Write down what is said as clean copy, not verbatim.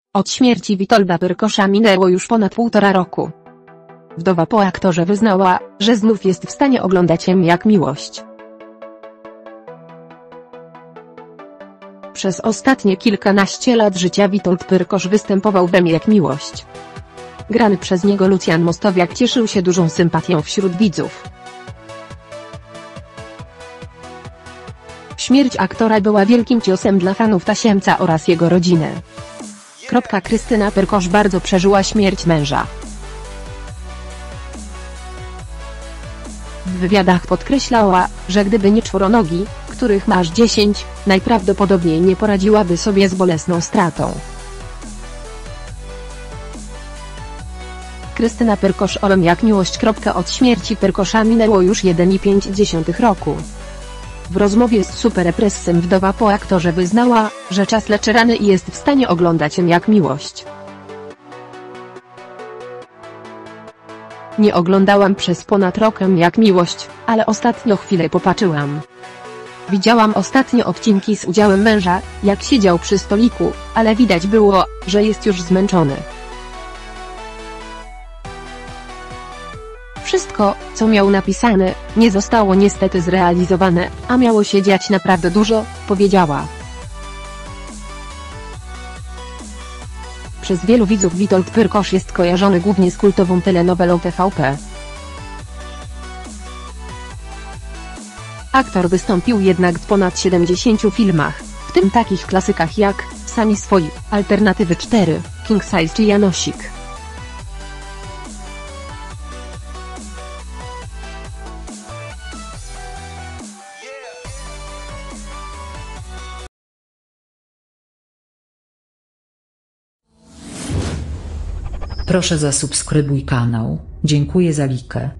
Od śmierci Witolda Pyrkosza minęło już ponad 1,5 roku. Wdowa po aktorze wyznała, że znów jest w stanie oglądać M jak miłość. Przez ostatnie kilkanaście lat życia Witold Pyrkosz występował w M jak miłość. Grany przez niego Lucjan Mostowiak cieszył się dużą sympatią wśród widzów. Śmierć aktora była wielkim ciosem dla fanów Tasiemca oraz jego rodziny. Krystyna Pyrkosz bardzo przeżyła śmierć męża. W wywiadach podkreślała, że gdyby nie czworonogi, których ma aż 10, najprawdopodobniej nie poradziłaby sobie z bolesną stratą. Krystyna Pyrkosz o M jak miłość. Od śmierci Pyrkosza minęło już 1,5 roku. W rozmowie z Superpressem wdowa po aktorze wyznała, że czas leczy rany i jest w stanie oglądać M jak miłość. Nie oglądałam przez ponad rok M jak miłość, ale ostatnio chwilę popatrzyłam. Widziałam ostatnio odcinki z udziałem męża, jak siedział przy stoliku, ale widać było, że jest już zmęczony. Wszystko, co miał napisane, nie zostało niestety zrealizowane, a miało się dziać naprawdę dużo, powiedziała. Przez wielu widzów Witold Pyrkosz jest kojarzony głównie z kultową telenowelą TVP. Aktor wystąpił jednak w ponad 70 filmach, w tym takich klasykach jak Sami swoi, Alternatywy 4, King Size czy Janosik. Proszę zasubskrybuj kanał, dziękuję za likę.